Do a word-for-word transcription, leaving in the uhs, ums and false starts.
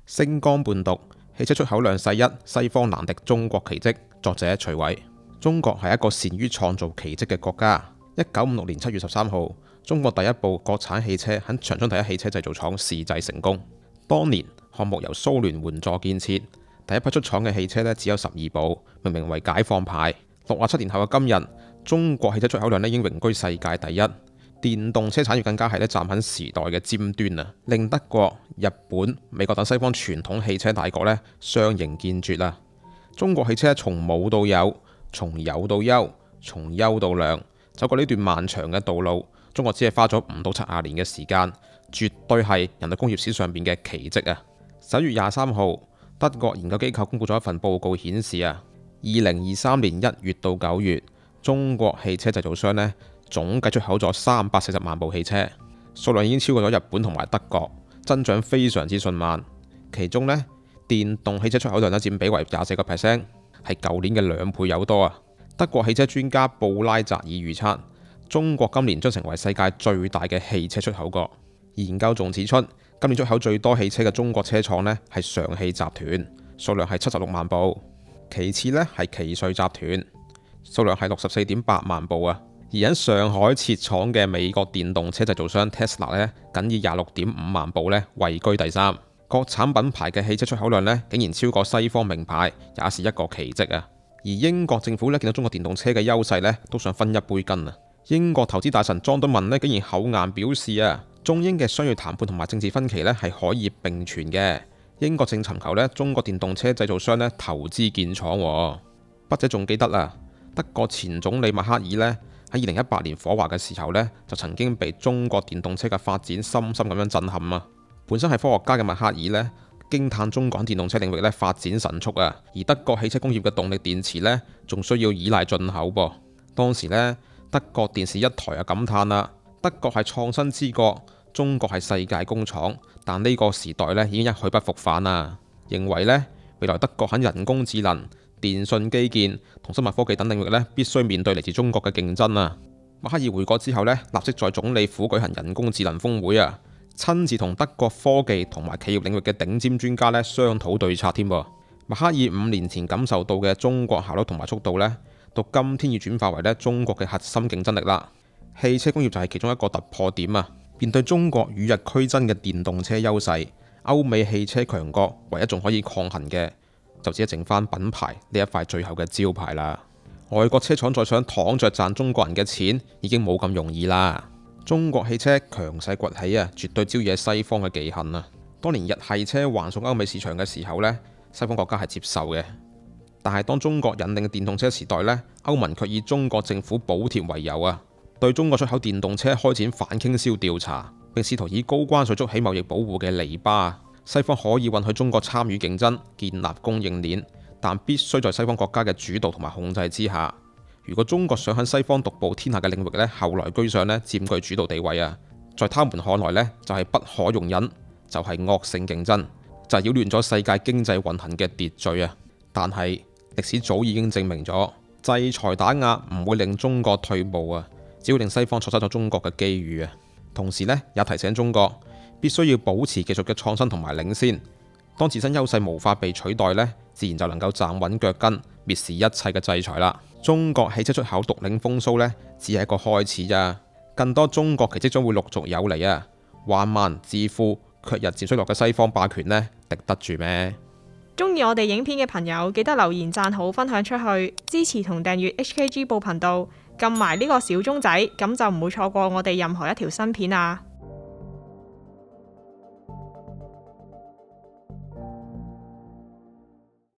星光伴讀，汽車出口量世一，西方難敵中國奇蹟。作者徐偉。中國係一個善於創造奇蹟嘅國家。一九五六年七月十三號，中國第一部國產汽車喺長春第一汽車製造廠試製成功。當年項目由蘇聯援助建設，第一批出廠嘅汽車呢只有十二部，命名為解放牌。六十七年後嘅今日，中國汽車出口量呢已經榮居世界第一。電動車產業更加係咧站喺時代嘅尖端啊，令德國、日本、美國等西方傳統汽車大國咧相形見絀啦。中國汽車從冇到有，從有到優，從優到良，走過呢段漫長嘅道路，中國只係花咗五到七十年嘅時間，絕對係人類工業史上邊嘅奇蹟啊！十一月廿三號，德國研究機構公布咗一份報告顯示啊，二零二三年一月到九月，中國汽車製造商呢，總計出口咗三百四十萬部汽車，數量已經超過咗日本同埋德國，增長非常之迅慢。其中呢，電動汽車出口量呢佔比為廿四個 percent， 係舊年嘅兩倍有多啊！德國汽車專家布拉澤爾預測，中國今年將成為世界最大嘅汽車出口國。研究仲指出，今年出口最多汽車嘅中國車廠呢係上汽集團，數量係七十六萬部；其次呢係奇瑞集團，數量係六十四點八萬部啊。而喺上海設廠嘅美國電動車製造商 Tesla 呢，僅以廿六點五萬部呢位居第三。國產品牌嘅汽車出口量呢，竟然超過西方名牌，也是一個奇蹟啊！而英國政府呢，見到中國電動車嘅優勢呢，都想分一杯羹啊！英國投資大臣莊敦文呢，竟然厚顏表示啊，中英嘅商業談判同埋政治分歧呢，係可以並存嘅。英國正尋求呢，中國電動車製造商呢投資建廠。筆者仲記得啦，德國前總理默克爾呢，喺二零一八年訪華嘅時候呢，就曾經被中國電動車嘅發展深深咁樣震撼啊！本身係科學家嘅默克爾呢，驚嘆中國電動車領域呢發展神速啊！而德國汽車工業嘅動力電池呢，仲需要依賴進口噃。當時呢，德國電視一台就感嘆啦：德國係創新之國，中國係世界工廠。但呢個時代呢，已經一去不復返啦。認為呢，未來德國喺人工智能、電信基建同生物科技等領域呢，必須面對嚟自中國嘅競爭啊！默克爾回國之後呢，立即在總理府舉行人工智能峰會啊，親自同德國科技同埋企業領域嘅頂尖專家呢商討對策添。默克爾五年前感受到嘅中國效率同埋速度呢，到今天要轉化為呢中國嘅核心競爭力啦。汽車工業就係其中一個突破點啊！面對中國與日俱增嘅電動車優勢，歐美汽車強國唯一仲可以抗衡嘅，就只係剩翻品牌呢一塊最後嘅招牌啦。外國車廠再想躺着賺中國人嘅錢，已經冇咁容易啦。中國汽車強勢崛起啊，絕對招惹西方嘅忌恨啊。當年日系車橫掃歐美市場嘅時候呢，西方國家係接受嘅。但係當中國引領嘅電動車時代呢，歐盟卻以中國政府補貼為由啊，對中國出口電動車開展反傾銷調查，並試圖以高關稅築起貿易保護嘅籬笆。西方可以允許中國參與競爭，建立供應鏈，但必須在西方國家嘅主導同埋控制之下。如果中國想喺西方獨步天下嘅領域呢，後來居上呢，佔據主導地位啊，在他們看來呢，就係不可容忍，就係惡性競爭，就係擾亂咗世界經濟運行嘅秩序啊！但係歷史早已經證明咗，制裁打壓唔會令中國退步啊，只會令西方錯失咗中國嘅機遇啊！同時呢，也提醒中國必須要保持技術嘅創新同埋領先。當自身優勢無法被取代呢，自然就能夠站穩腳跟，蔑視一切嘅制裁啦。中國汽車出口獨領風騷呢，只係一個開始咋，更多中國奇蹟將會陸續有嚟啊！橫蠻自負卻日漸衰落嘅西方霸權呢，敵得住咩？ 中意我哋影片嘅朋友，記得留言讚好、分享出去，支持同訂閱 H K G 報頻道，撳埋呢個小鐘仔，咁就唔會錯過我哋任何一條新片啊！